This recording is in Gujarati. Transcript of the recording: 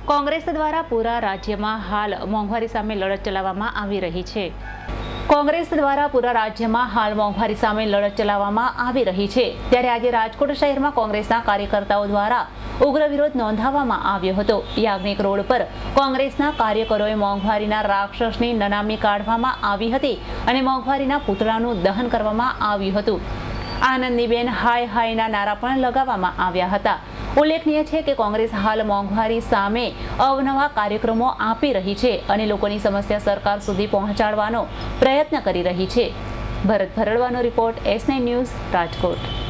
કોંગ્રેસ દ્વારા પૂરા રાજ્યમાં હાલ મોંઘવારી સામે લડત ચલાવવામાં આવી રહી છે। કોંગ્રેસ દ્વારા પૂરા રાજ્યમાં હાલ મોંઘવારી સામે લડત ચલાવવામાં આવી રહી છે। ત્યારે આજે રાજકોટ શહેરમાં કોંગ્રેસના કાર્યકર્તાઓ દ્વારા ઉગ્ર વિરોધ નોંધાવવામાં આવ્યો હતો। યાજ્ઞિક રોડ પર કોંગ્રેસના કાર્યકરોએ મોંઘવારીના રાક્ષસની નનામી કાઢવામાં આવી હતી અને મોંઘવારીના પૂતળાનું દહન કરવામાં આવ્યું હતું। આનંદીબેન હાય હાયના નારા પણ લગાવવામાં આવ્યા હતા। ઉલ્લેખનીય છે કે કોંગ્રેસ હાલ મોંઘવારી સામે અવનવા કાર્યક્રમો આપી રહી છે અને લોકોની સમસ્યા સરકાર સુધી પહોંચાડવાનો પ્રયત્ન કરી રહી છે। ભરત ભરડવાનો રિપોર્ટ S9 ન્યૂઝ રાજકોટ।